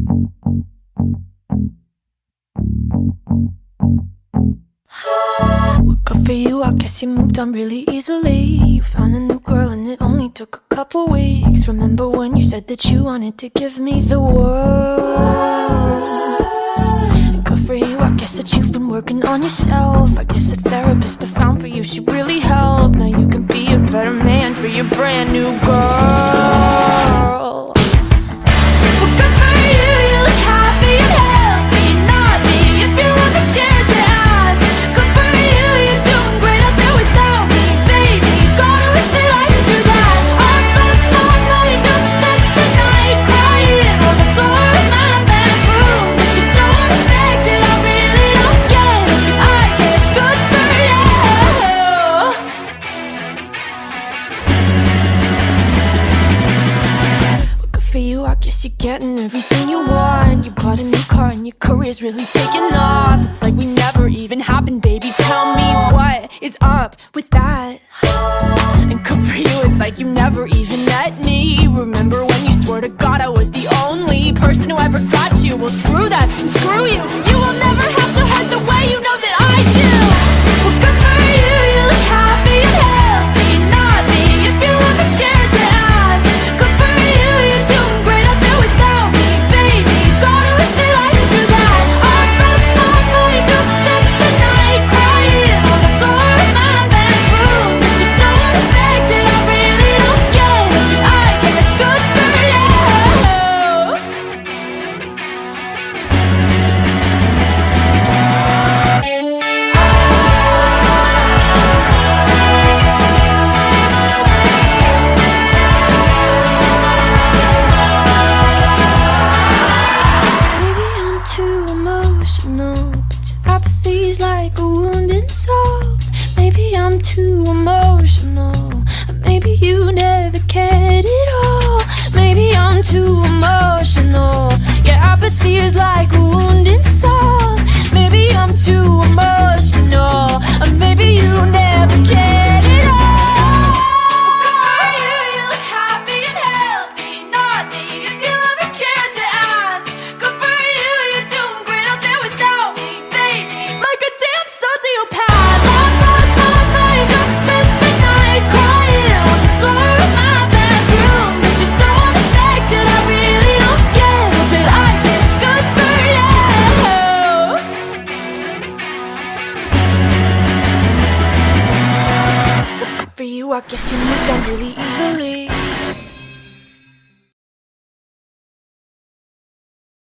Well, good for you, I guess you moved on really easily. You found a new girl and it only took a couple weeks. Remember when you said that you wanted to give me the world? And good for you, I guess that you've been working on yourself. I guess the therapist I found for you, she really helped. Now you can be a better man for your brand new girl. Well, good for you, you look happy and healthy. Not me, if you ever cared to ask. Good for you, you're doing great out there without me, baby. Gotta wish that I could do that. I lost my mind, I've spent the night crying on the floor of my bedroom. But you're so unaffected, I really don't get it. I guess good for you. Well, good for you, I guess you're getting everything you want. You bought a new car and your career's really taking off. It's like we never even happened, baby. Tell me what is up with that? And good for you, it's like you never even met me. Remember when you swore to God I was the only person who ever got you? Well, screw that and screw you. You will never have to hurt the way you know that I do. Well, good for you, you look happy and healthy. Not me, if you ever cared to ask. Good for you, you're doing great out there without me, baby. Gotta wish that I could do that. I lost my mind, I've spent the night crying on the floor of my bedroom. But you're so unaffected, I really don't get it. I guess good for you. Maybe I'm too emotional, but your apathy's like a wounded soul. Maybe I'm too emotional, or maybe you never cared at all. Maybe I'm too emotional, your apathy is like a wounded soul. Maybe I'm too emotional, or maybe you never cared at all. You look happy and healthy, not me, if you ever cared to ask. Good for you, you're doing great out there without me, baby. Like a damn sociopath, I've lost my mind, I've spent the night crying on the floor of my bedroom. But you're so unaffected, I really don't get it. But I guess good for you. Good for you, I guess you moved